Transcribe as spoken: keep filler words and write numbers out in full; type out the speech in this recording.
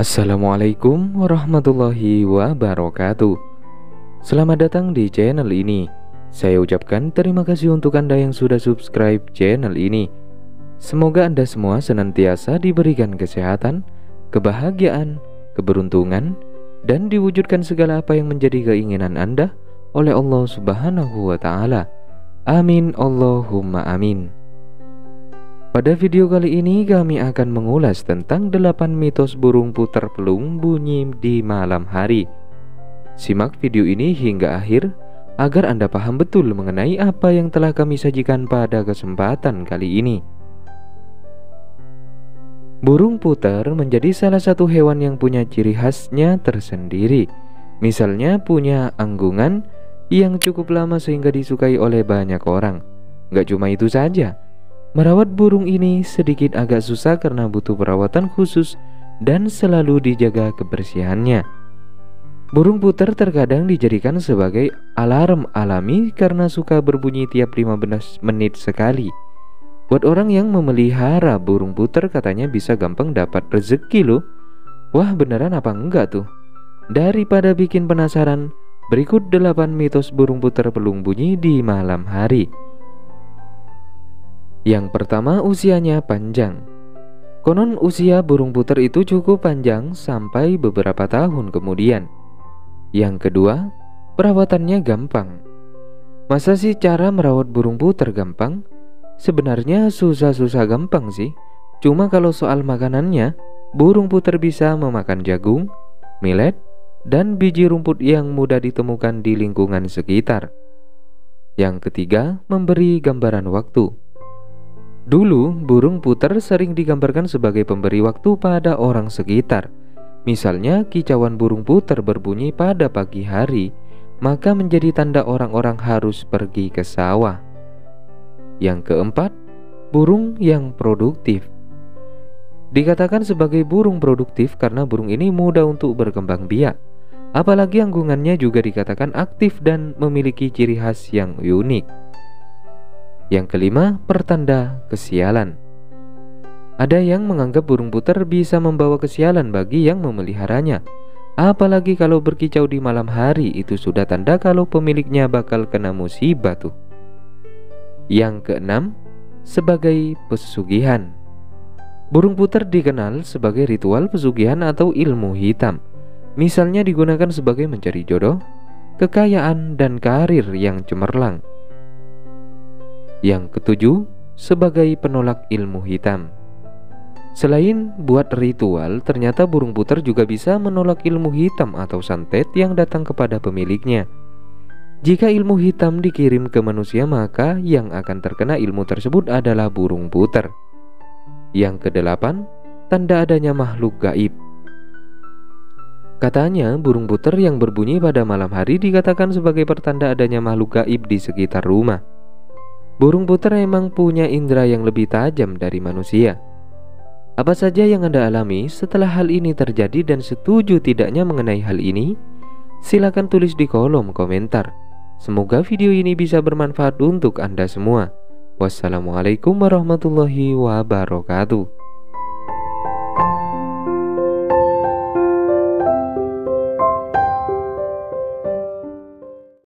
Assalamualaikum warahmatullahi wabarakatuh. Selamat datang di channel ini. Saya ucapkan terima kasih untuk Anda yang sudah subscribe channel ini. Semoga Anda semua senantiasa diberikan kesehatan, kebahagiaan, keberuntungan, dan diwujudkan segala apa yang menjadi keinginan Anda oleh Allah Subhanahu wa Ta'ala. Amin Allahumma amin. Pada video kali ini kami akan mengulas tentang delapan mitos burung puter pelung bunyi di malam hari. Simak video ini hingga akhir agar Anda paham betul mengenai apa yang telah kami sajikan pada kesempatan kali ini. Burung puter menjadi salah satu hewan yang punya ciri khasnya tersendiri. Misalnya punya anggungan yang cukup lama sehingga disukai oleh banyak orang. Gak cuma itu saja, merawat burung ini sedikit agak susah karena butuh perawatan khusus dan selalu dijaga kebersihannya. Burung puter terkadang dijadikan sebagai alarm alami karena suka berbunyi tiap lima belas menit sekali. Buat orang yang memelihara burung puter katanya bisa gampang dapat rezeki loh. Wah, beneran apa enggak tuh? Daripada bikin penasaran, berikut delapan mitos burung puter pelung bunyi di malam hari. Yang pertama, usianya panjang. Konon usia burung puter itu cukup panjang sampai beberapa tahun kemudian. Yang kedua, perawatannya gampang. Masa sih cara merawat burung puter gampang? Sebenarnya susah-susah gampang sih. Cuma kalau soal makanannya, burung puter bisa memakan jagung, millet, dan biji rumput yang mudah ditemukan di lingkungan sekitar. Yang ketiga, memberi gambaran waktu. Dulu, burung puter sering digambarkan sebagai pemberi waktu pada orang sekitar. Misalnya, kicauan burung puter berbunyi pada pagi hari, maka menjadi tanda orang-orang harus pergi ke sawah. Yang keempat, burung yang produktif. Dikatakan sebagai burung produktif karena burung ini mudah untuk berkembang biak. Apalagi anggungannya juga dikatakan aktif dan memiliki ciri khas yang unik. Yang kelima, pertanda kesialan. Ada yang menganggap burung puter bisa membawa kesialan bagi yang memeliharanya. Apalagi kalau berkicau di malam hari, itu sudah tanda kalau pemiliknya bakal kena musibah tuh. Yang keenam, sebagai pesugihan. Burung puter dikenal sebagai ritual pesugihan atau ilmu hitam. Misalnya digunakan sebagai mencari jodoh, kekayaan, dan karir yang cemerlang. Yang ketujuh, sebagai penolak ilmu hitam. Selain buat ritual, ternyata burung puter juga bisa menolak ilmu hitam atau santet yang datang kepada pemiliknya. Jika ilmu hitam dikirim ke manusia, maka yang akan terkena ilmu tersebut adalah burung puter. Yang kedelapan, tanda adanya makhluk gaib. Katanya burung puter yang berbunyi pada malam hari dikatakan sebagai pertanda adanya makhluk gaib di sekitar rumah. Burung puter emang punya indera yang lebih tajam dari manusia. Apa saja yang Anda alami setelah hal ini terjadi dan setuju tidaknya mengenai hal ini? Silakan tulis di kolom komentar. Semoga video ini bisa bermanfaat untuk Anda semua. Wassalamualaikum warahmatullahi wabarakatuh.